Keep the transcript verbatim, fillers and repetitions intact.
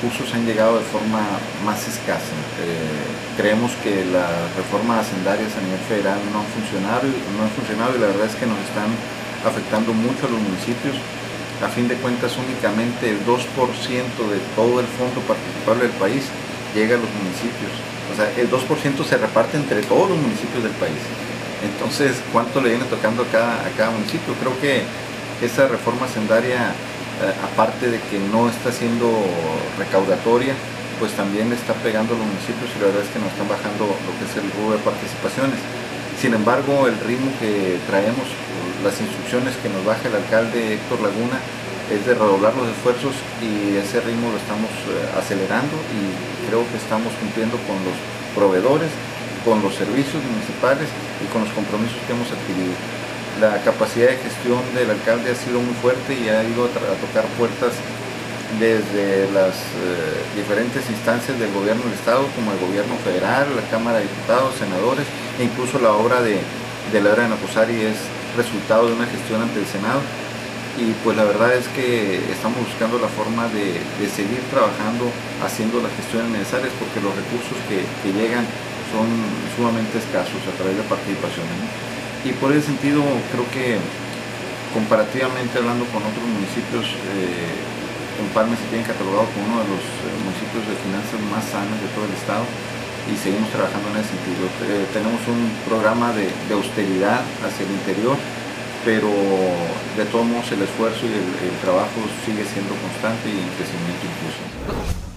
recursos han llegado de forma más escasa. Eh, creemos que las reformas hacendarias a nivel federal no han funcionado, no han funcionado y la verdad es que nos están afectando mucho a los municipios. A fin de cuentas, únicamente el dos por ciento de todo el fondo participable del país llega a los municipios. O sea, el dos por ciento se reparte entre todos los municipios del país. Entonces, ¿cuánto le viene tocando a cada, a cada municipio? Creo que esa reforma hacendaria, eh, aparte de que no está siendo recaudatoria, pues también le está pegando a los municipios y la verdad es que nos están bajando lo que es el rubro de participaciones. Sin embargo, el ritmo que traemos, las instrucciones que nos baja el alcalde Héctor Laguna, es de redoblar los esfuerzos y ese ritmo lo estamos eh, acelerando y creo que estamos cumpliendo con los proveedores, con los servicios municipales y con los compromisos que hemos adquirido. La capacidad de gestión del alcalde ha sido muy fuerte y ha ido a, a tocar puertas desde las eh, diferentes instancias del gobierno del estado, como el gobierno federal, la Cámara de Diputados, senadores, e incluso la obra de, de la obra de Nacosari es resultado de una gestión ante el Senado. Y pues la verdad es que estamos buscando la forma de, de seguir trabajando, haciendo las gestiones necesarias, porque los recursos que, que llegan son sumamente escasos a través de participaciones, ¿no? Y por ese sentido creo que comparativamente hablando con otros municipios, eh, Empalme se tiene catalogado como uno de los municipios de finanzas más sanos de todo el estado y seguimos trabajando en ese sentido. Eh, tenemos un programa de, de austeridad hacia el interior, pero de todos modos el esfuerzo y el, el trabajo sigue siendo constante y en crecimiento incluso.